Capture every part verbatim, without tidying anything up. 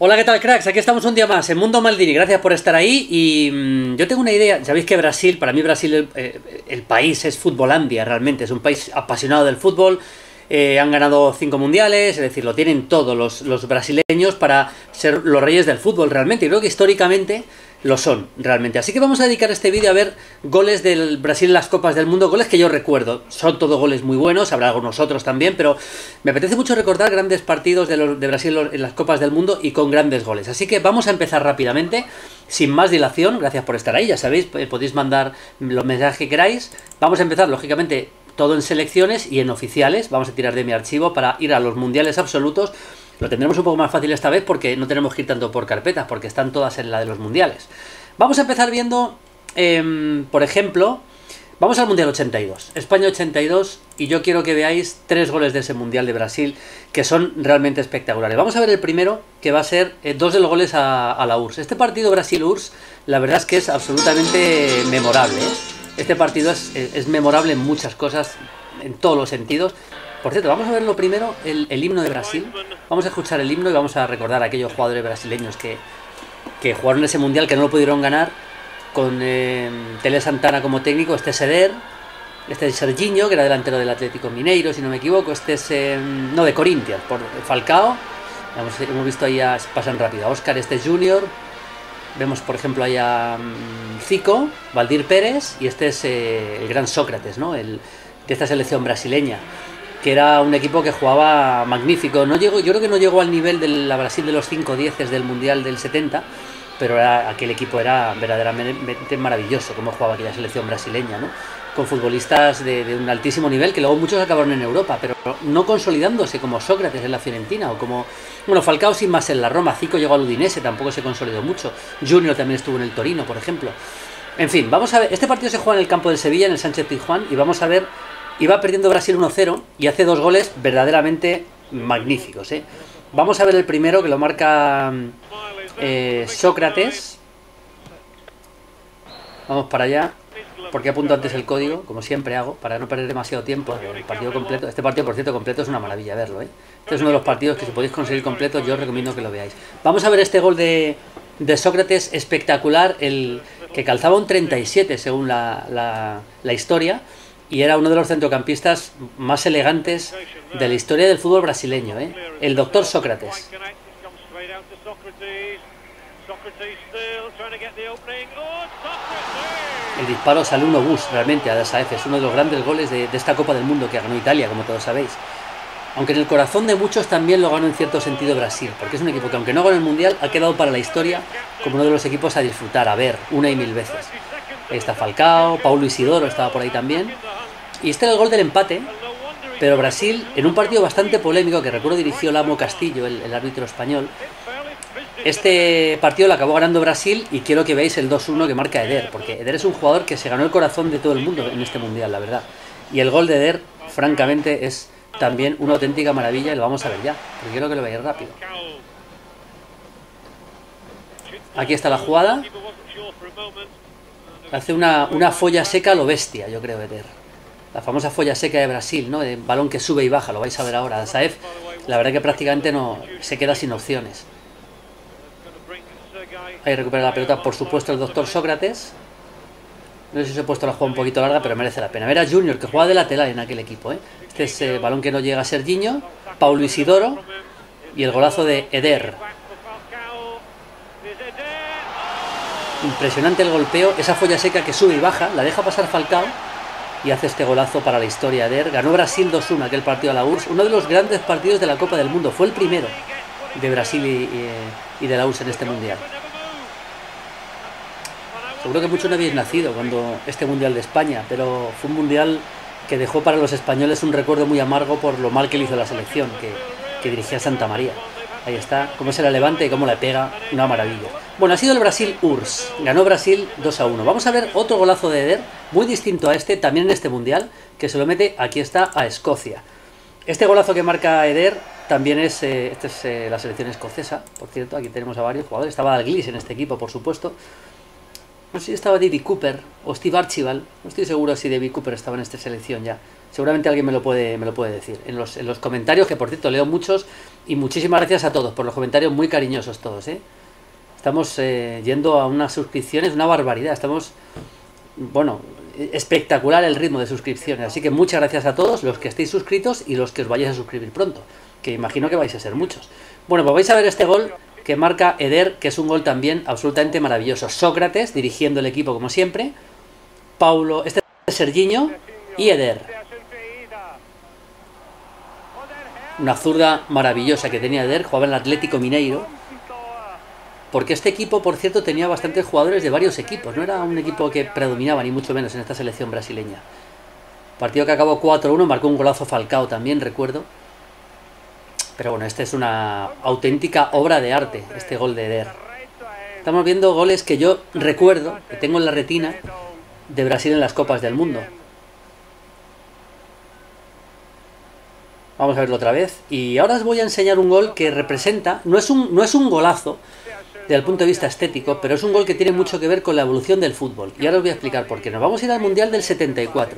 Hola, ¿qué tal, cracks? Aquí estamos un día más en Mundo Maldini, gracias por estar ahí. Y mmm, yo tengo una idea. Sabéis que Brasil, para mí Brasil, el, eh, el país es Futbolandia, realmente es un país apasionado del fútbol. Eh, han ganado cinco mundiales, es decir, lo tienen todos los, los brasileños para ser los reyes del fútbol realmente, y creo que históricamente lo son realmente. Así que vamos a dedicar este vídeo a ver goles del Brasil en las Copas del Mundo, goles que yo recuerdo. Son todos goles muy buenos, habrá algunos otros también, pero me apetece mucho recordar grandes partidos de, los, de Brasil en las Copas del Mundo y con grandes goles. Así que vamos a empezar rápidamente, sin más dilación. Gracias por estar ahí, ya sabéis, podéis mandar los mensajes que queráis. Vamos a empezar, lógicamente, todo en selecciones y en oficiales. Vamos a tirar de mi archivo para ir a los mundiales absolutos. Lo tendremos un poco más fácil esta vez porque no tenemos que ir tanto por carpetas, porque están todas en la de los mundiales. Vamos a empezar viendo, eh, por ejemplo, vamos al Mundial ochenta y dos, España ochenta y dos, y yo quiero que veáis tres goles de ese Mundial de Brasil que son realmente espectaculares. Vamos a ver el primero, que va a ser eh, dos de los goles a, a la U R S S. Este partido Brasil-U R S S, la verdad es que es absolutamente memorable, ¿eh? Este partido es, es memorable en muchas cosas, en todos los sentidos. Por cierto, vamos a ver lo primero, el, el himno de Brasil. Vamos a escuchar el himno y vamos a recordar a aquellos jugadores brasileños que, que jugaron ese mundial, que no lo pudieron ganar, con eh, Tele Santana como técnico. Este es Eder, este es Serginho, que era delantero del Atlético Mineiro, si no me equivoco. Este es, eh, no, de Corinthians, por Falcao. Vamos, hemos visto ahí, a, pasan rápido, a Oscar, este es Junior. Vemos, por ejemplo, ahí a um, Zico, Valdir Pérez, y este es eh, el gran Sócrates, ¿no? El, de esta selección brasileña, que era un equipo que jugaba magnífico. No llegó, yo creo que no llegó al nivel de la Brasil de los cinco dieces del Mundial del setenta, pero era, aquel equipo era verdaderamente maravilloso, cómo jugaba aquella selección brasileña, ¿no? Con futbolistas de, de un altísimo nivel, que luego muchos acabaron en Europa, pero no consolidándose, como Sócrates en la Fiorentina, o como, bueno, Falcao sin más en la Roma. Zico llegó al Udinese, tampoco se consolidó mucho. Junior también estuvo en el Torino, por ejemplo. En fin, vamos a ver, este partido se juega en el campo del Sevilla, en el Sánchez Pizjuán, y vamos a ver, iba perdiendo Brasil uno cero, y hace dos goles verdaderamente magníficos, ¿eh? Vamos a ver el primero, que lo marca eh, Sócrates. Vamos para allá, porque apunto antes el código, como siempre hago, para no perder demasiado tiempo. El partido completo, este partido, por cierto, completo es una maravilla verlo, ¿eh? Este es uno de los partidos que, si podéis conseguir completo, yo os recomiendo que lo veáis. Vamos a ver este gol de, de Sócrates, espectacular, el que calzaba un treinta y siete según la, la, la historia, y era uno de los centrocampistas más elegantes de la historia del fútbol brasileño, ¿eh? El doctor Sócrates. El disparo sale un obús realmente a Dasaef. Es uno de los grandes goles de, de esta Copa del Mundo que ganó Italia, como todos sabéis. Aunque en el corazón de muchos también lo ganó en cierto sentido Brasil, porque es un equipo que, aunque no ganó el Mundial, ha quedado para la historia como uno de los equipos a disfrutar, a ver, una y mil veces. Ahí está Falcao, Paulo Isidoro estaba por ahí también. Y este era el gol del empate, pero Brasil, en un partido bastante polémico, que recuerdo dirigió Lamo Castillo, el, el árbitro español. Este partido lo acabó ganando Brasil, y quiero que veáis el dos uno que marca Eder, porque Eder es un jugador que se ganó el corazón de todo el mundo en este Mundial, la verdad. Y el gol de Eder, francamente, es también una auténtica maravilla, y lo vamos a ver ya, porque quiero que lo veáis rápido. Aquí está la jugada. Hace una, una folla seca a lo bestia, yo creo, Eder. La famosa folla seca de Brasil, ¿no? De balón que sube y baja, lo vais a ver ahora. Dasaef, la verdad que prácticamente no se queda sin opciones. Ahí recupera la pelota, por supuesto, el doctor Sócrates. No sé si os he puesto la jugada un poquito larga, pero merece la pena. Ver a Junior, que juega de lateral en aquel equipo, ¿eh? Este es el balón que no llega a Serginho, Paulo Isidoro, y el golazo de Eder. Impresionante el golpeo, esa folla seca que sube y baja, la deja pasar Falcao y hace este golazo para la historia. Eder ganó Brasil dos uno aquel partido a la U R S S, uno de los grandes partidos de la Copa del Mundo, fue el primero de Brasil y, y, y de la U R S S en este Mundial. Seguro que muchos no habéis nacido cuando este Mundial de España, pero fue un Mundial que dejó para los españoles un recuerdo muy amargo por lo mal que le hizo la selección, que, que dirigía Santa María. Ahí está, cómo se la levanta y cómo la pega, una maravilla. Bueno, ha sido el Brasil-U R S S, ganó Brasil dos a uno. Vamos a ver otro golazo de Eder, muy distinto a este, también en este Mundial, que se lo mete, aquí está, a Escocia. Este golazo que marca Eder también es, eh, esta es eh, la selección escocesa, por cierto, aquí tenemos a varios jugadores. Estaba Dalglish en este equipo, por supuesto. No sé si estaba David Cooper o Steve Archibald, no estoy seguro si David Cooper estaba en esta selección ya. Seguramente alguien me lo puede, me lo puede decir en los, en los comentarios, que por cierto leo muchos, y muchísimas gracias a todos por los comentarios muy cariñosos todos, ¿eh? Estamos eh, yendo a unas suscripciones, una barbaridad, estamos, bueno, espectacular el ritmo de suscripciones, así que muchas gracias a todos los que estéis suscritos y los que os vayáis a suscribir pronto, que imagino que vais a ser muchos. Bueno, pues vais a ver este gol que marca Eder, que es un gol también absolutamente maravilloso. Sócrates dirigiendo el equipo como siempre, Paulo, este es Serginho y Eder. Una zurda maravillosa que tenía Eder, jugaba en el Atlético Mineiro. Porque este equipo, por cierto, tenía bastantes jugadores de varios equipos. No era un equipo que predominaba, ni mucho menos, en esta selección brasileña. Partido que acabó cuatro uno, marcó un golazo Falcao también, recuerdo. Pero bueno, esta es una auténtica obra de arte, este gol de Eder. Estamos viendo goles que yo recuerdo, que tengo en la retina, de Brasil en las Copas del Mundo. Vamos a verlo otra vez. Y ahora os voy a enseñar un gol que representa, no es un, no es un golazo desde el punto de vista estético, pero es un gol que tiene mucho que ver con la evolución del fútbol. Y ahora os voy a explicar por qué. Nos vamos a ir al Mundial del setenta y cuatro.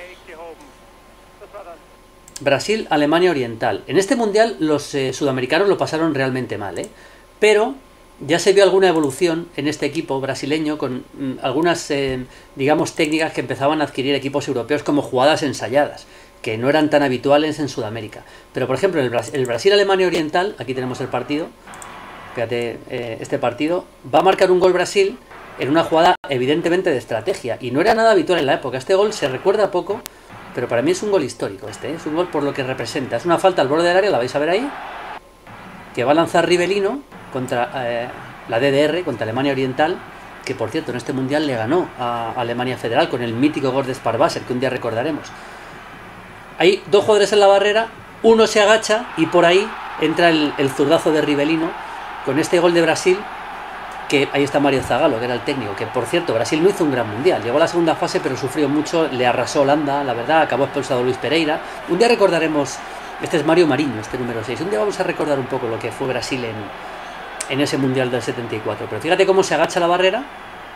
Brasil, Alemania Oriental. En este Mundial los eh, sudamericanos lo pasaron realmente mal, ¿eh? Pero ya se vio alguna evolución en este equipo brasileño con mm, algunas, eh, digamos, técnicas que empezaban a adquirir equipos europeos como jugadas ensayadas, que no eran tan habituales en Sudamérica. Pero, por ejemplo, el, Bras el Brasil-Alemania Oriental, aquí tenemos el partido, fíjate, eh, este partido, va a marcar un gol Brasil en una jugada evidentemente de estrategia, y no era nada habitual en la época. Este gol se recuerda poco, pero para mí es un gol histórico este, ¿eh? Es un gol por lo que representa. Es una falta al borde del área, la vais a ver ahí, que va a lanzar Rivelino contra eh, la D D R, contra Alemania Oriental, que por cierto en este Mundial le ganó a Alemania Federal con el mítico gol de Sparwasser, que un día recordaremos. Hay dos jugadores en la barrera, uno se agacha y por ahí entra el, el zurdazo de Rivelino con este gol de Brasil, que ahí está Mario Zagallo, que era el técnico, que por cierto Brasil no hizo un gran Mundial, llegó a la segunda fase pero sufrió mucho, le arrasó Holanda, la verdad, acabó expulsado Luis Pereira. Un día recordaremos, este es Mario Mariño, este número seis, un día vamos a recordar un poco lo que fue Brasil en, en ese Mundial del setenta y cuatro, pero fíjate cómo se agacha la barrera,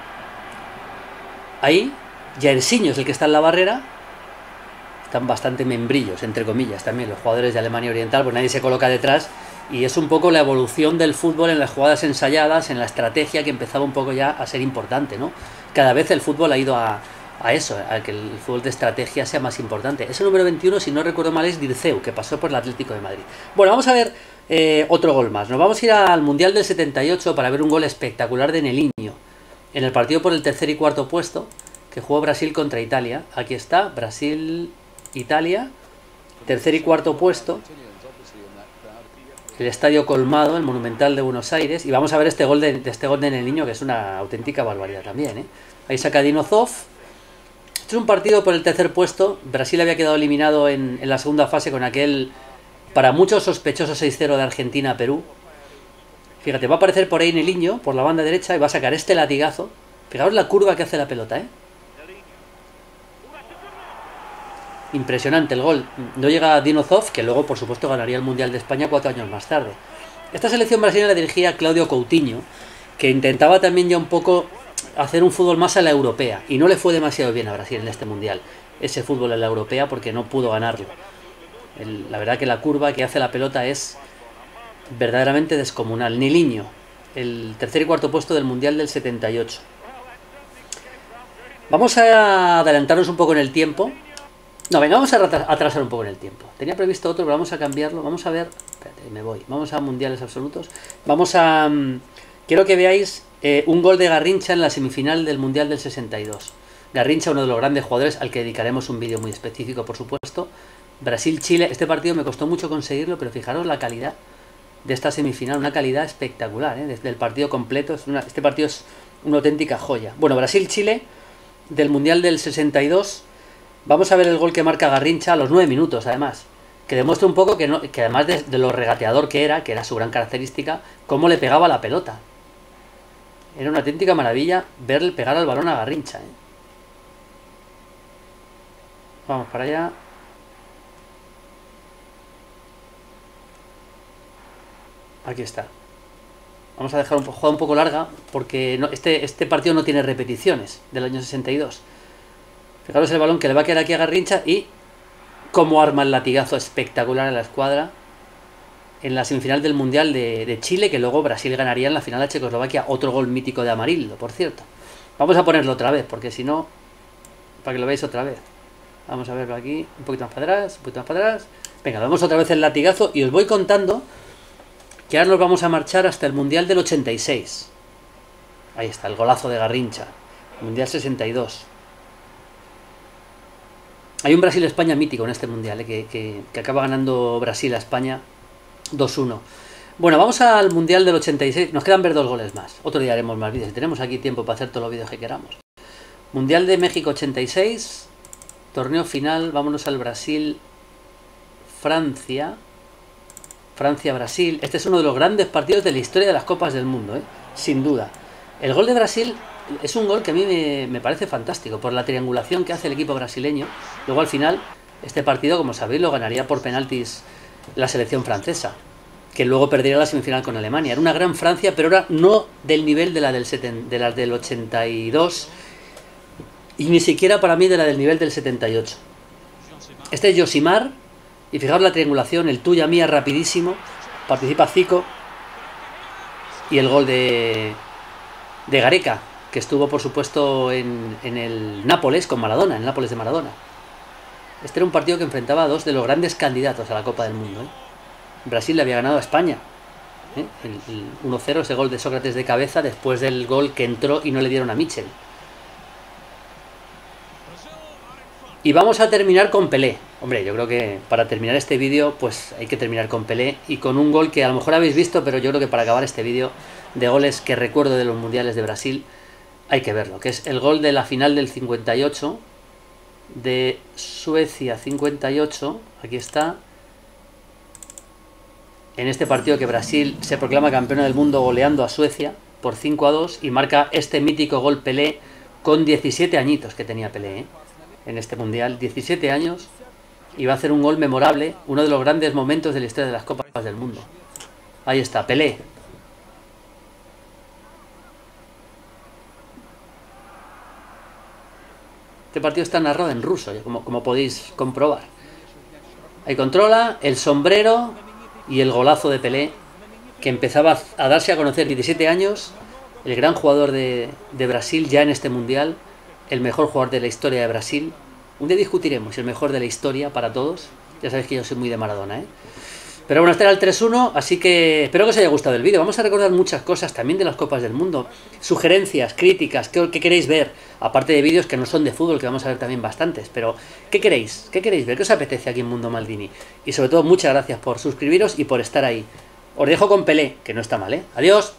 ahí, Jairzinho es el que está en la barrera. Están bastante membrillos, entre comillas, también los jugadores de Alemania Oriental, pues nadie se coloca detrás, y es un poco la evolución del fútbol en las jugadas ensayadas, en la estrategia, que empezaba un poco ya a ser importante, ¿no? Cada vez el fútbol ha ido a, a eso, a que el fútbol de estrategia sea más importante. Ese número veintiuno, si no recuerdo mal, es Dirceu, que pasó por el Atlético de Madrid. Bueno, vamos a ver eh, otro gol más. Nos vamos a ir al Mundial del setenta y ocho para ver un gol espectacular de Nelinho, en el partido por el tercer y cuarto puesto, que jugó Brasil contra Italia. Aquí está, Brasil... Italia, tercer y cuarto puesto, el estadio colmado, el Monumental de Buenos Aires, y vamos a ver este gol de, de este gol de Nelinho, que es una auténtica barbaridad también, ¿eh? Ahí saca Dinozov. Este es un partido por el tercer puesto. Brasil había quedado eliminado en, en la segunda fase con aquel, para muchos, sospechoso seis cero de Argentina a Perú. Fíjate, va a aparecer por ahí Nelinho, por la banda derecha, y va a sacar este latigazo. Fijaos la curva que hace la pelota, ¿eh? Impresionante el gol. No llega a Dinozov, que luego por supuesto ganaría el Mundial de España cuatro años más tarde. Esta selección brasileña la dirigía Claudio Coutinho, que intentaba también ya un poco hacer un fútbol más a la europea, y no le fue demasiado bien a Brasil en este Mundial, ese fútbol a la europea, porque no pudo ganarlo. El, la verdad que la curva que hace la pelota es verdaderamente descomunal. Nelinho, el tercer y cuarto puesto del Mundial del setenta y ocho. Vamos a adelantarnos un poco en el tiempo. No, venga, vamos a atrasar un poco en el tiempo. Tenía previsto otro, pero vamos a cambiarlo. Vamos a ver... Espérate, me voy. Vamos a mundiales absolutos. Vamos a... Um, quiero que veáis eh, un gol de Garrincha en la semifinal del Mundial del sesenta y dos. Garrincha, uno de los grandes jugadores, al que dedicaremos un vídeo muy específico, por supuesto. Brasil-Chile. Este partido me costó mucho conseguirlo, pero fijaros la calidad de esta semifinal. Una calidad espectacular, ¿eh? Desde el partido completo. Es una, este partido es una auténtica joya. Bueno, Brasil-Chile del Mundial del sesenta y dos... Vamos a ver el gol que marca Garrincha a los nueve minutos, además. Que demuestra un poco que, no, que además de, de lo regateador que era, que era su gran característica, cómo le pegaba la pelota. Era una auténtica maravilla verle pegar al balón a Garrincha, ¿eh? Vamos para allá. Aquí está. Vamos a dejar un jugada un poco larga, porque no, este, este partido no tiene repeticiones del año sesenta y dos. Fijaros el balón que le va a quedar aquí a Garrincha y cómo arma el latigazo espectacular a la escuadra en la semifinal del Mundial de, de Chile, que luego Brasil ganaría en la final a Checoslovaquia. Otro gol mítico de Amarildo, por cierto. Vamos a ponerlo otra vez, porque si no, para que lo veáis otra vez. Vamos a verlo aquí, un poquito más para atrás, un poquito más para atrás. Venga, vemos otra vez el latigazo y os voy contando que ahora nos vamos a marchar hasta el Mundial del ochenta y seis. Ahí está, el golazo de Garrincha. Mundial sesenta y dos. Hay un Brasil-España mítico en este Mundial, ¿eh? que, que, que acaba ganando Brasil a España dos uno. Bueno, vamos al Mundial del ochenta y seis. Nos quedan ver dos goles más. Otro día haremos más vídeos. Tenemos aquí tiempo para hacer todos los vídeos que queramos. Mundial de México ochenta y seis. Torneo final. Vámonos al Brasil-Francia. Francia-Brasil. Este es uno de los grandes partidos de la historia de las Copas del Mundo, ¿eh? Sin duda. El gol de Brasil es un gol que a mí me, me parece fantástico por la triangulación que hace el equipo brasileño. Luego al final, este partido, como sabéis, lo ganaría por penaltis la selección francesa, que luego perdería la semifinal con Alemania. Era una gran Francia, pero era no del nivel de la del, seten, de la del ochenta y dos y ni siquiera para mí de la del nivel del setenta y ocho. Este es Josimar. Y fijaos la triangulación, el tuya mía rapidísimo, participa Zico y el gol de, de Gareca, que estuvo por supuesto en, en el Nápoles con Maradona, en el Nápoles de Maradona. Este era un partido que enfrentaba a dos de los grandes candidatos a la Copa del Mundo, ¿eh? Brasil le había ganado a España, ¿eh? el, el uno cero, ese gol de Sócrates de cabeza después del gol que entró y no le dieron a Michel. Y vamos a terminar con Pelé. Hombre, yo creo que para terminar este vídeo, pues hay que terminar con Pelé y con un gol que a lo mejor habéis visto, pero yo creo que para acabar este vídeo de goles que recuerdo de los mundiales de Brasil, hay que verlo, que es el gol de la final del cincuenta y ocho, de Suecia cincuenta y ocho, aquí está, en este partido que Brasil se proclama campeona del mundo goleando a Suecia por cinco a dos y marca este mítico gol Pelé con diecisiete añitos que tenía Pelé, ¿eh? En este mundial, diecisiete años, y va a hacer un gol memorable, uno de los grandes momentos de la historia de las Copas del Mundo. Ahí está, Pelé. Este partido está narrado en ruso, como, como podéis comprobar. Ahí controla el sombrero y el golazo de Pelé, que empezaba a darse a conocer, diecisiete años, el gran jugador de, de Brasil ya en este mundial, el mejor jugador de la historia de Brasil. Un día discutiremos el mejor de la historia para todos. Ya sabéis que yo soy muy de Maradona, ¿eh? Pero bueno, este era el tres uno, así que espero que os haya gustado el vídeo. Vamos a recordar muchas cosas también de las Copas del Mundo. Sugerencias, críticas, ¿qué, qué queréis ver? Aparte de vídeos que no son de fútbol, que vamos a ver también bastantes. Pero, ¿qué queréis? ¿Qué queréis ver? ¿Qué os apetece aquí en Mundo Maldini? Y sobre todo, muchas gracias por suscribiros y por estar ahí. Os dejo con Pelé, que no está mal, ¿eh? Adiós.